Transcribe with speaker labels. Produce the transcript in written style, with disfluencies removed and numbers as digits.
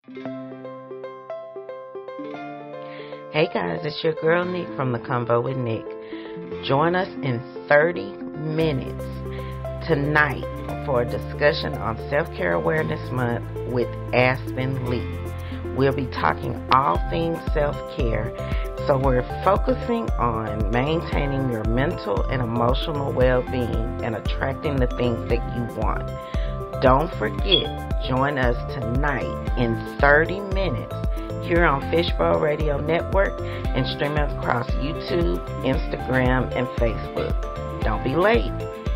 Speaker 1: Hey guys, it's your girl Nick from The Convo with Nick. Join us in 30 minutes tonight for a discussion on Self-Care Awareness Month with Aspen Lee. We'll be talking all things self-care, so we're focusing on maintaining your mental and emotional well-being and attracting the things that you want. Don't forget, join us tonight in 30 minutes here on Fishbowl Radio Network and streaming across YouTube, Instagram, and Facebook. Don't be late.